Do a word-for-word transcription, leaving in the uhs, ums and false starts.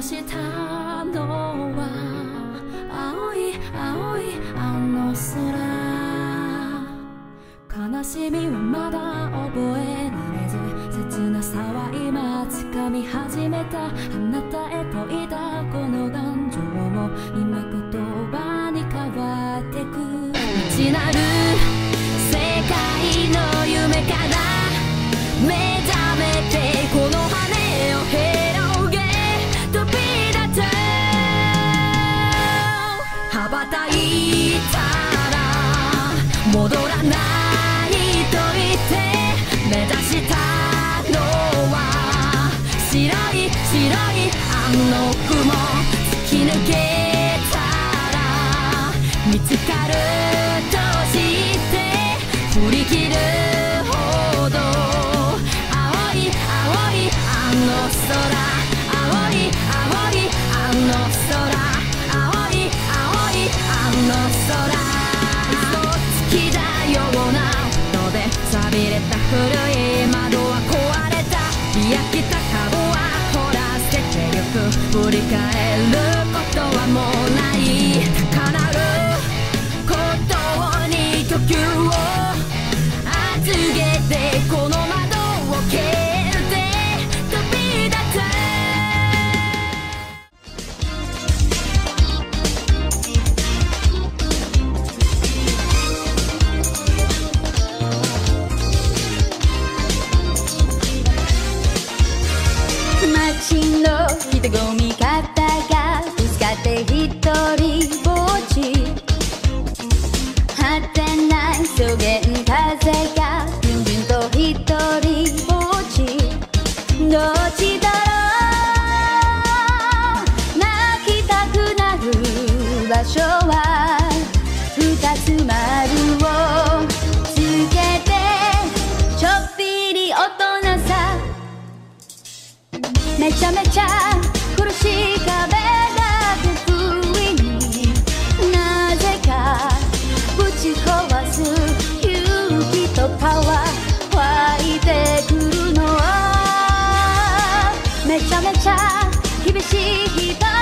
したのは青い青いあの空、悲しみはまだ覚えられず、切なさは今掴み始めた。あなたへといたこの感情も今言葉に変わってく。未知なる世界の夢から目覚めて、この羽を広げ飛び立つ。羽ばたいたら戻らないと言って目指したのは白い白いあの雲。突き抜けたら見つかると知って振り切るほど青い青いあの空、青い青いあの空、青い青いあの空。好きだような音で錆びれた古い窓は壊れた。焼きた株はほら捨ててゆく。振り返ることはもうない。高鳴る鼓動に呼吸を預けて、この窓を蹴って飛び立つ。 街の人混み方がぶつかって一人ぼっち。果てない草原風がビュンビュンと一人ぼっち。どっちだろう、泣きたくなる場所は二つ丸をつけてちょっぴり大人さ。めちゃめちゃ苦しい壁が得意になぜかぶち壊す勇気とパワー湧いてくるの。めちゃめちゃ厳しい人